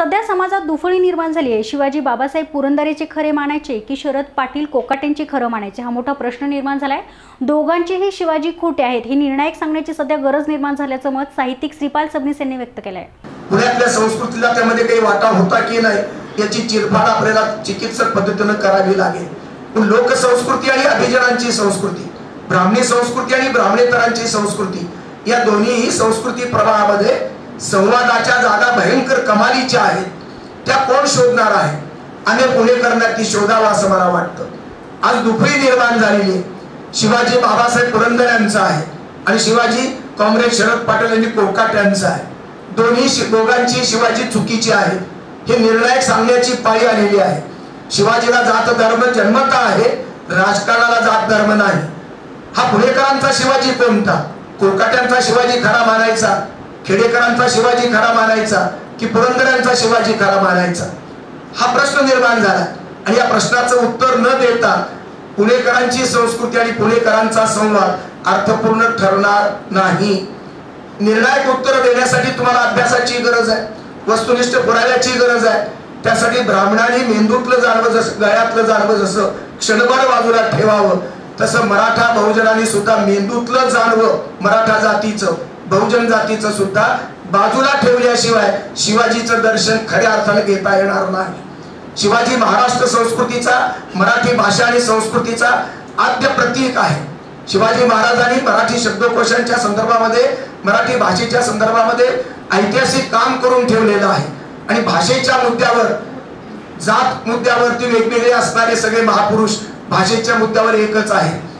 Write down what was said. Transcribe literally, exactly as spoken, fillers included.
सध्या समाजात दुफळी निर्माण झाली आहे। शिवाजी बाबासाहेब पुरंदरेचे खरे मानायचे की शरद पाटील कोकाटेंचे खरं मानायचे हा मोठा प्रश्न निर्माण झालाय। दोघांचेही शिवाजी खोटे आहेत हे निर्णायक सांगण्याची सध्या गरज निर्माण झाल्याचं मत साहित्यिक श्रीपाल सबनीस यांनी व्यक्त केलंय। पुण्यातल्या संस्कृतीला त्यामध्ये काही वाटा होता की नाही याची चिरफाड आपल्याला चिकित्सक पद्धतीने करावी लागेल। पण लोकसंस्कृती आणि अभिजनांची संस्कृती, ब्राह्मणी संस्कृती आणि ब्राह्मणेतरांची संस्कृती या दोन्ही संस्कृती प्रवाहामध्ये संवादाच्या जागा भयंकर कमालीच्या आहेत। त्या कोण शोधणार आहे? आम्ही पुणेकरांना ती शोधावा असं मला वाटतं। आज दुफळी निर्माण झालेली आहे। शिवाजी बाबासाहेब पुरंदरे यांचा आहे आणि शिवाजी कॉम्रेड शरद पाटील यांनी कोकाटे यांचा आहे। दोन्ही दोघांची शिवाजी चुकीची आहे हे निर्णायक सांगण्याची पाळी आलेली आहे। शिवाजीला जात धर्म जन्मता आहे, राजकारणाला जात धर्म नाही। हा पुणेकरांचा शिवाजी कोणता? कोकाट्यांचा शिवाजी खरा मानायचा, खेडेकरांचा शिवाजी खरा मानायचा की पुरंदऱ्यांचा शिवाजी खरा मानायचा? हा प्रश्न निर्माण झाला आणि या प्रश्नाचं उत्तर न देता पुणेकरांची संस्कृती आणि पुणेकरांचा संवाद अर्थपूर्ण ठरणार नाही। निर्णायक उत्तर देण्यासाठी तुम्हाला अभ्यासाची गरज आहे, वस्तुनिष्ठ पुराव्याची गरज आहे। त्यासाठी ब्राह्मणांनी मेंदूतलं जाणवं जसं गळ्यातलं जाणवं जसं क्षणभर बाजूला ठेवावं तसं मराठा बहुजनांनी सुद्धा मेंदूतलं जाणवं मराठा जातीचं बहुजन जातीचं सुद्धा बाजूला ठेवल्याशिवाय शिवाजीचं दर्शन खऱ्या अर्थाने घेता येणार नाही। शिवाजी महाराष्ट्र संस्कृतीचा, मराठी भाषा आणि संस्कृतीचा आद्य प्रतीक आहे। शिवाजी महाराजांनी मराठी शब्दकोशांच्या संदर्भामध्ये, मराठी भाषेच्या संदर्भामध्ये ऐतिहासिक काम करून ठेवलेलं आहे आणि भाषेच्या मुद्द्यावर, जात मुद्द्यावरती वेगवेगळे असणारे सगळे महापुरुष भाषेच्या मुद्द्यावर एकच आहे।